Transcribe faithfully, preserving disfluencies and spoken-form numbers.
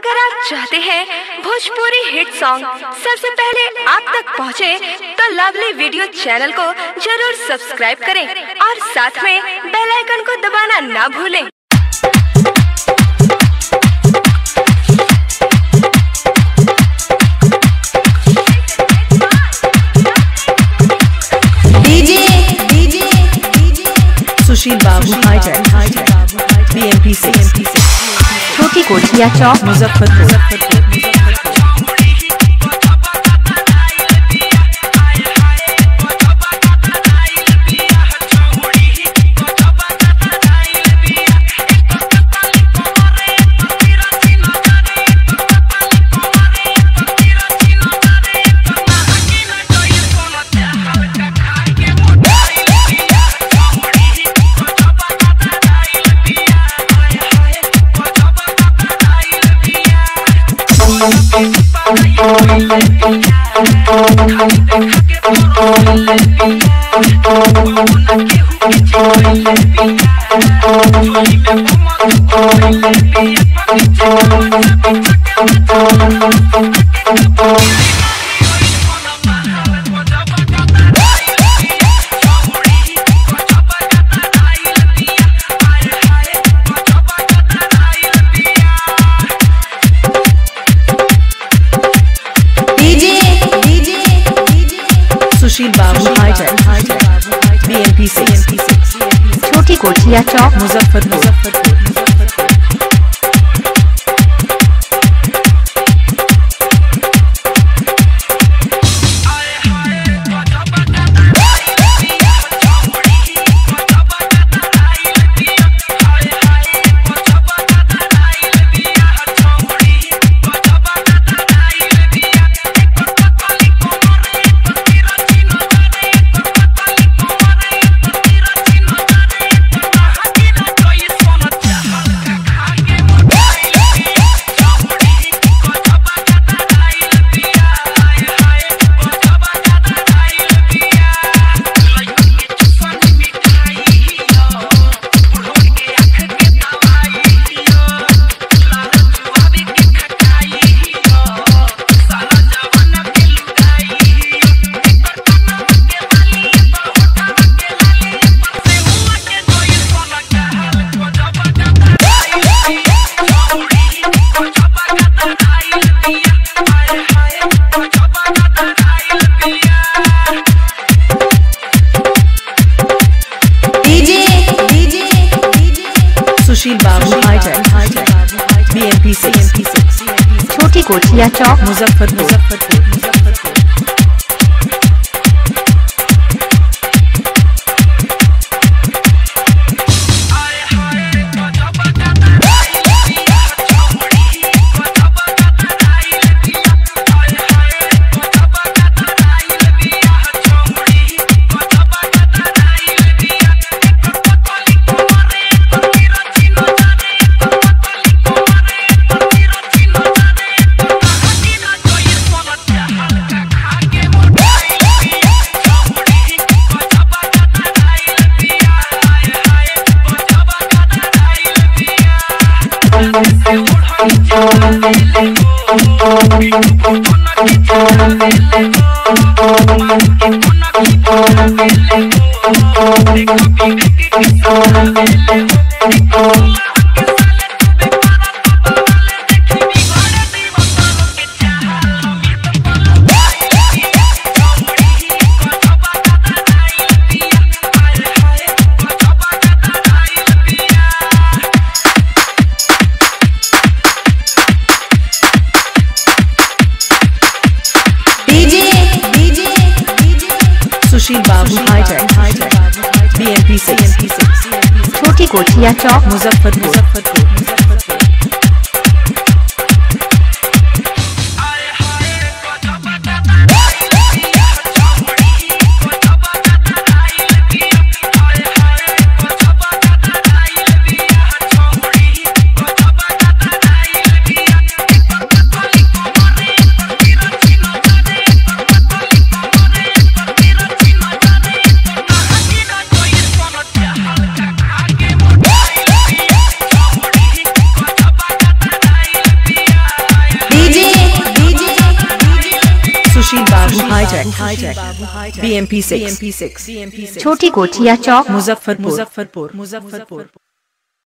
अगर आप चाहते हैं भोजपुरी हिट सॉन्ग सबसे पहले आप तक पहुंचे, तो लवली वीडियो चैनल को जरूर सब्सक्राइब करें और साथ में बेल आइकन को दबाना ना भूलें। सुशील बाबू हाईटेक बी एम पी से छोटी कोठिया चौक मुजफ्फरपुर। सुशील बाबू हाईटेक बी एम पी से छोटी कोठिया चौक मुजफ्फरपुर। सुशील बाबू हाईटेक बी एम पी से छोटी कोठिया चौक मुजफ्फरपुर। सुशील बाबू हाईटेक बी एम पी से छोटी कोठिया चौक मुजफ्फरपुर। सुशील बाबू hitech B M P six छोटी कोठिया चौक मुजफ्फरपुर मुजफ्फरपुर मुजफ्फरपुर